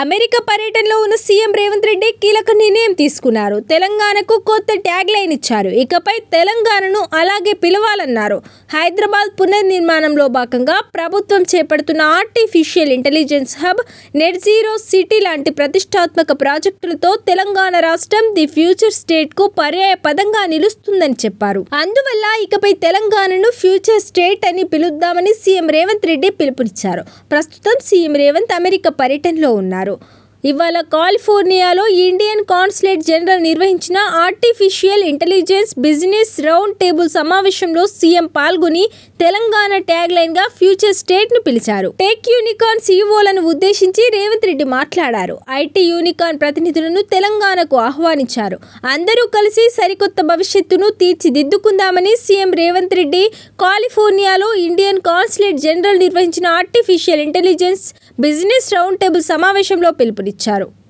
America పర్యటనలో ఉన్న CM Revanth Reddy కీలక నిర్ణయం తీసుకున్నారు. తెలంగాణకు కొత్త ట్యాగ్ లైన్ ఇచ్చారు. ఇకపై తెలంగాణను అలాగే పిలవాలన్నారు. హైదరాబాద్ పునర్నిర్మాణంలో భాగంగా ప్రభుత్వం చేపడుతున్న artificial intelligence hub, net zero city లాంటి ప్రతిష్టాత్మక ప్రాజెక్టులతో తెలంగాణ రాష్ట్రం ది ఫ్యూచర్ స్టేట్ కు పర్యాయ పదంగా నిలుస్తుందని చెప్పారు. అందువల్ల ఇకపై తెలంగాణను ఫ్యూచర్ స్టేట్ అని పిలుద్దామని సీఎం రేవంత్ రెడ్డి పిలుపునిచ్చారు. ప్రస్తుతం సీఎం రేవంత్ అమెరికా పర్యటనలో ఉన్నారు. ఇవాళ కాలిఫోర్నియాలో ఇండియన్ కాన్సులేట్ జనరల్ నిర్వహించిన artificial intelligence business round table సమావేశంలో సీఎం పాల్గొని తెలంగాణ ట్యాగ్ లైన్ గా ఫ్యూచర్ స్టేట్ ను పిలిచారు. టెక్ యూనికార్న్ సీఈఓలను ఉద్దేశించి రేవంత్ రెడ్డి మాట్లాడారు. ఐటీ యూనికార్న్ ప్రతినిధులను తెలంగాణకు ఆహ్వానించారు. అందరూ కలిసి సరికొత్త భవిష్యత్తును తీర్చిదిద్దుకుందామని సీఎం రేవంత్ రెడ్డి కాలిఫోర్నియాలో ఇండియన్ కాన్సులేట్ జనరల్ నిర్వహించిన artificial intelligence business round table సమావేశంలో పిలుపునిచ్చారు.